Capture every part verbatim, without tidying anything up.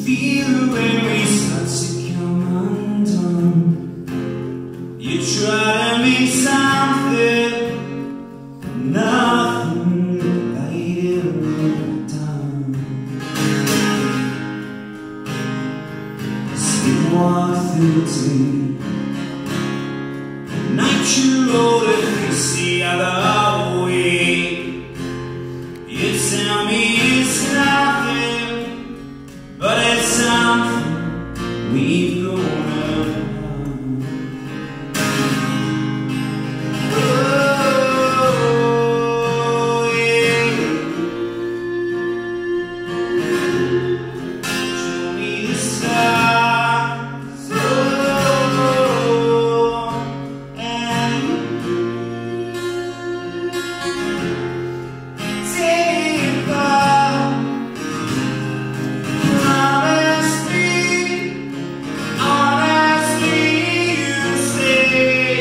feel when we start to come undone. You try to make something, nothing like it was done. Sleep walk through the day, night you roll if you see other way. You tell me it's nothing, but it's something we've grown up on. Oh, yeah. Show me the stars, oh, and take off. Promise me, honestly, you say,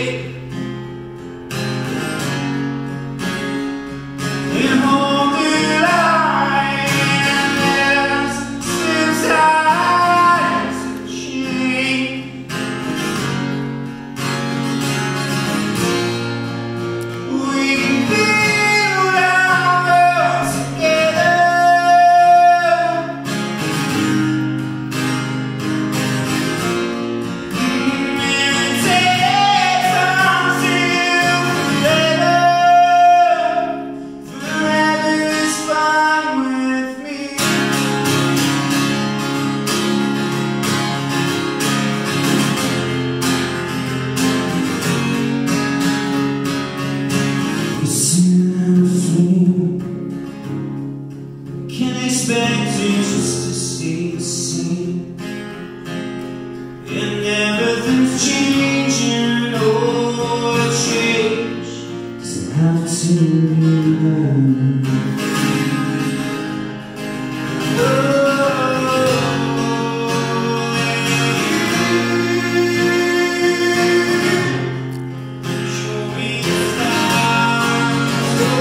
and hold the line as since times have changed. We can build our world together. Can't expect you just to stay the same, and everything's changing. Oh, change doesn't have to be bad. Oh, show me the stars. Oh,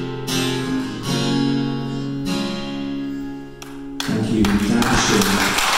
Thank you. Dankeschön.